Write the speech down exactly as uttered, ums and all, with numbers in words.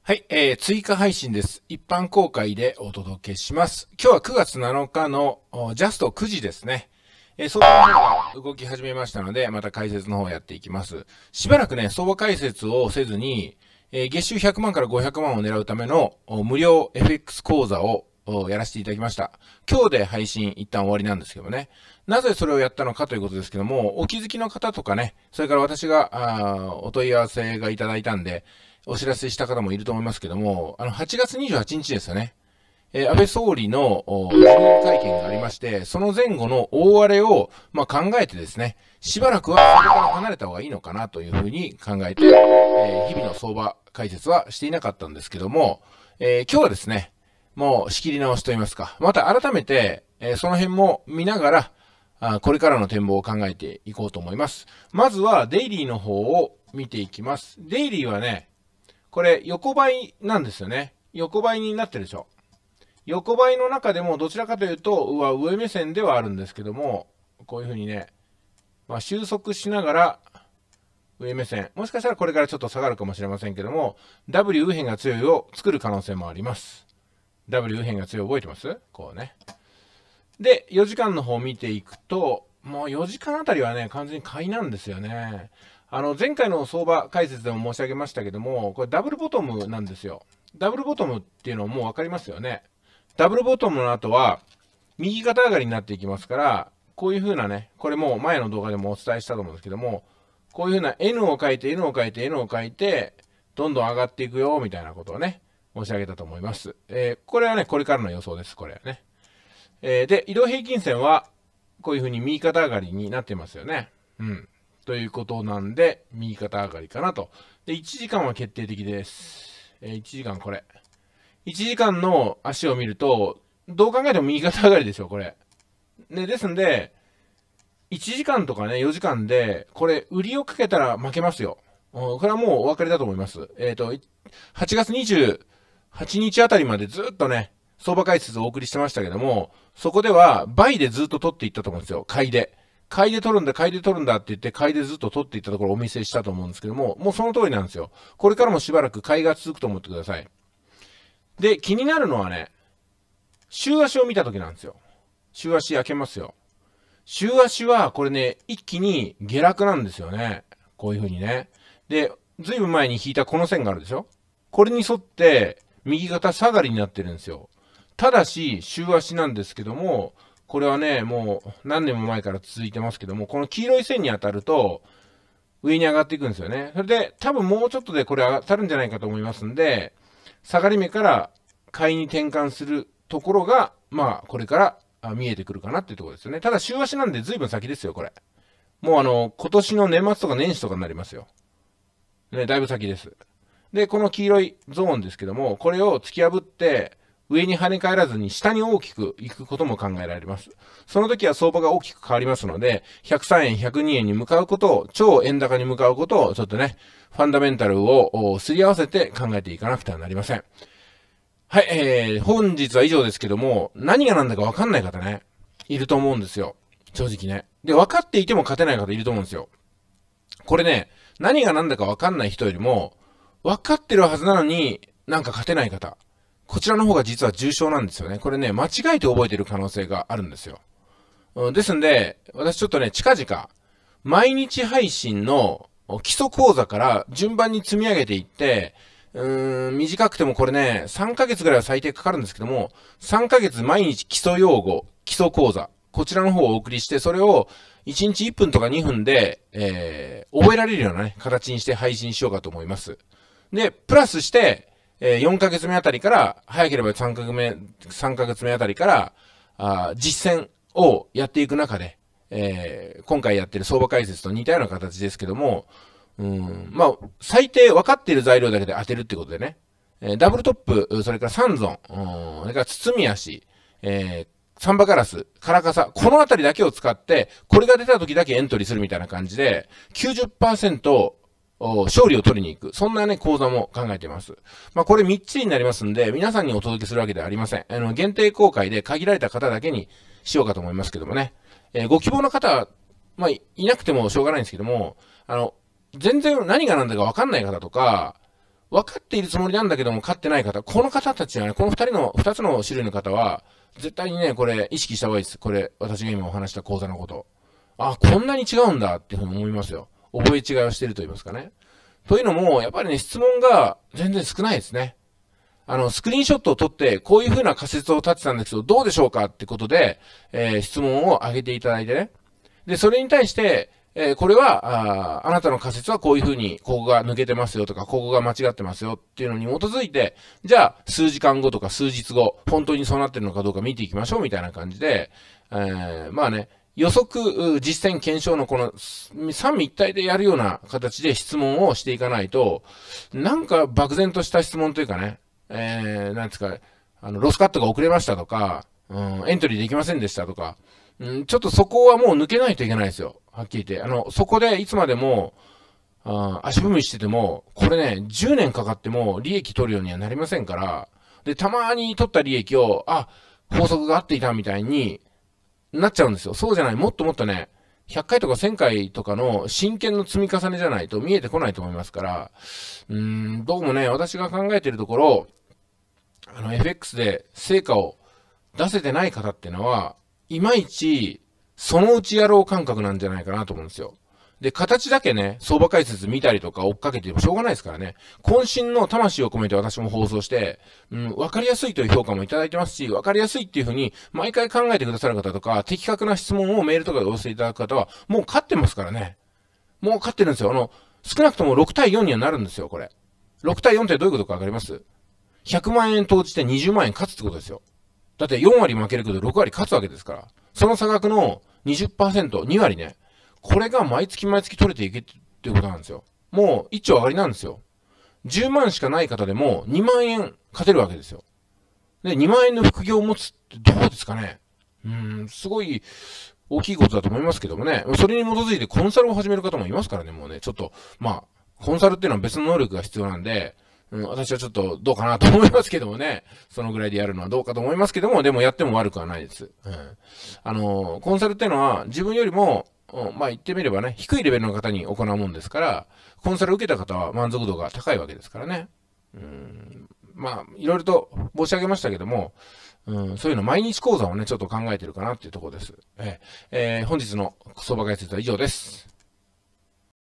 はい、えー、追加配信です。一般公開でお届けします。今日はくがつなのかのジャストくじですね。えー、相場の方が動き始めましたので、また解説の方をやっていきます。しばらくね、相場解説をせずに、えー、月収ひゃくまんからごひゃくまんを狙うための無料 エフエックス 講座をやらせていただきました。今日で配信一旦終わりなんですけどもね。なぜそれをやったのかということですけども、お気づきの方とかね、それから私があお問い合わせがいただいたんで、お知らせした方もいると思いますけども、あの、はちがつにじゅうはちにちですよね。えー、安倍総理の辞任会見がありまして、その前後の大荒れを、まあ、考えてですね、しばらくはそれから離れた方がいいのかなというふうに考えて、えー、日々の相場解説はしていなかったんですけども、えー、今日はですね、もう仕切り直しといいますか、また改めて、えー、その辺も見ながら、あこれからの展望を考えていこうと思います。まずはデイリーの方を見ていきます。デイリーはね、これ横ばいなんですよね。横ばいになってるでしょ。横ばいの中でもどちらかというと、うわ、上目線ではあるんですけども、こういうふうにね、まあ、収束しながら、上目線。もしかしたらこれからちょっと下がるかもしれませんけども、ダブリュー 右辺が強いを作る可能性もあります。ダブリュー 右辺が強い覚えてます？こうね。で、よじかんの方を見ていくと、もうよじかんあたりはね、完全に買いなんですよね。あの、前回の相場解説でも申し上げましたけども、これダブルボトムなんですよ。ダブルボトムっていうのもう分かりますよね。ダブルボトムの後は、右肩上がりになっていきますから、こういう風なね、これもう前の動画でもお伝えしたと思うんですけども、こういう風な N を書いて、N を書いて、N を書いて、どんどん上がっていくよ、みたいなことをね、申し上げたと思います。えー、これはね、これからの予想です、これはね。えー、で、移動平均線は、こういう風に右肩上がりになってますよね。うん。ということなんで、右肩上がりかなと。で、いちじかんは決定的です。えー、いちじかんこれ。いちじかんの足を見ると、どう考えても右肩上がりでしょ、これ。ね、ですんで、いちじかんとかね、よじかんで、これ、売りをかけたら負けますよ。これはもうお分かりだと思います。えっと、はちがつにじゅうはちにちあたりまでずっとね、相場解説をお送りしてましたけども、そこでは倍でずっと取っていったと思うんですよ。買いで。買いで取るんだ、買いで取るんだって言って、買いでずっと取っていったところをお見せしたと思うんですけども、もうその通りなんですよ。これからもしばらく買いが続くと思ってください。で、気になるのはね、週足を見たときなんですよ。週足開けますよ。週足は、これね、一気に下落なんですよね。こういう風にね。で、ずいぶん前に引いたこの線があるでしょ？これに沿って、右肩下がりになってるんですよ。ただし、週足なんですけども、これはね、もう何年も前から続いてますけども、この黄色い線に当たると、上に上がっていくんですよね。それで、多分もうちょっとでこれ当たるんじゃないかと思いますんで、下がり目から買いに転換するところが、まあ、これから見えてくるかなっていうところですよね。ただ、週足なんで随分先ですよ、これ。もうあの、今年の年末とか年始とかになりますよ。ね、だいぶ先です。で、この黄色いゾーンですけども、これを突き破って、上に跳ね返らずに下に大きく行くことも考えられます。その時は相場が大きく変わりますので、ひゃくさんえん、ひゃくにえんに向かうことを、超円高に向かうことを、ちょっとね、ファンダメンタルをすり合わせて考えていかなくてはなりません。はい、えー、本日は以上ですけども、何が何だか分かんない方ね、いると思うんですよ。正直ね。で、分かっていても勝てない方いると思うんですよ。これね、何が何だか分かんない人よりも、分かってるはずなのになんか勝てない方。こちらの方が実は重症なんですよね。これね、間違えて覚えてる可能性があるんですよ。うん、ですんで、私ちょっとね、近々、毎日配信の基礎講座から順番に積み上げていって、うーん、短くてもこれね、さんかげつぐらいは最低かかるんですけども、さんかげつ毎日基礎用語、基礎講座、こちらの方をお送りして、それをいちにちいっぷんとかにふんで、えー、覚えられるようなね、形にして配信しようかと思います。で、プラスして、えー、よんかげつめあたりから、早ければさんかげつめ、さんかげつめあたりから、あ実践をやっていく中で、えー、今回やってる相場解説と似たような形ですけども、うん、まあ、最低分かっている材料だけで当てるってことでね、えー、ダブルトップ、それから三尊、うん、それから包み足、えー、サンバガラス、カラカサ、このあたりだけを使って、これが出た時だけエントリーするみたいな感じで、きゅうじゅっパーセント、勝利を取りに行く。そんなね、講座も考えています。まあ、これみっちりになりますんで、皆さんにお届けするわけではありません。あの、限定公開で限られた方だけにしようかと思いますけどもね。えー、ご希望の方、まあ、いなくてもしょうがないんですけども、あの、全然何が何だかわかんない方とか、 分かっているつもりなんだけども、勝ってない方、この方たちはね、この二人の、二つの種類の方は、絶対にね、これ、意識した方がいいです。これ、私が今お話した講座のこと。あ、こんなに違うんだっていうふうに思いますよ。覚え違いをしていると言いますかね。というのも、やっぱりね、質問が全然少ないですね。あの、スクリーンショットを撮って、こういうふうな仮説を立てたんですけど、どうでしょうかってことで、えー、質問を上げていただいてね。で、それに対して、えー、これはあ、あなたの仮説はこういうふうに、ここが抜けてますよとか、ここが間違ってますよっていうのに基づいて、じゃあ、数時間後とか数日後、本当にそうなってるのかどうか見ていきましょうみたいな感じで、えー、まあね、予測、実践、検証のこの三位一体でやるような形で質問をしていかないと、なんか漠然とした質問というかね、えー、なんですか、あの、ロスカットが遅れましたとか、うん、エントリーできませんでしたとか、うん、ちょっとそこはもう抜けないといけないですよ。はっきり言って。あの、そこでいつまでも、あ足踏みしてても、これね、じゅうねんかかっても利益取るようにはなりませんから、で、たまに取った利益を、あ、法則が合っていたみたいになっちゃうんですよ。そうじゃない。もっともっとね、ひゃっかいとかせんかいとかの真剣の積み重ねじゃないと見えてこないと思いますから、うーん、どうもね、私が考えているところ、あの、エフエックス で成果を出せてない方っていうのは、いまいち、そのうちやろう感覚なんじゃないかなと思うんですよ。で、形だけね、相場解説見たりとか追っかけてもしょうがないですからね。渾身の魂を込めて私も放送して、うん、わかりやすいという評価もいただいてますし、わかりやすいっていうふうに、毎回考えてくださる方とか、的確な質問をメールとかでお寄せいただく方は、もう勝ってますからね。もう勝ってるんですよ。あの、少なくともろくたいよんにはなるんですよ、これ。ろくたいよんってどういうことかわかります？ ひゃく 万円投じてにじゅうまん円勝つってことですよ。だってよんわり負けるけどろくわり勝つわけですから。その差額の にじゅっパーセント、にわりね。これが毎月毎月取れていけっていうことなんですよ。もういっちょう上がりなんですよ。じゅうまんしかない方でもにまん円勝てるわけですよ。で、にまん円の副業を持つってどうですかね。うーん、すごい大きいことだと思いますけどもね。それに基づいてコンサルを始める方もいますからね、もうね。ちょっと、まあ、コンサルっていうのは別の能力が必要なんで、うん、私はちょっとどうかなと思いますけどもね。そのぐらいでやるのはどうかと思いますけども、でもやっても悪くはないです。うん。あの、コンサルっていうのは自分よりも、うん、まあ言ってみればね、低いレベルの方に行うもんですから、コンサルを受けた方は満足度が高いわけですからね。うん、まあ、いろいろと申し上げましたけども、うん、そういうの毎日講座をね、ちょっと考えてるかなっていうところです。えーえー、本日の相場解説は以上です。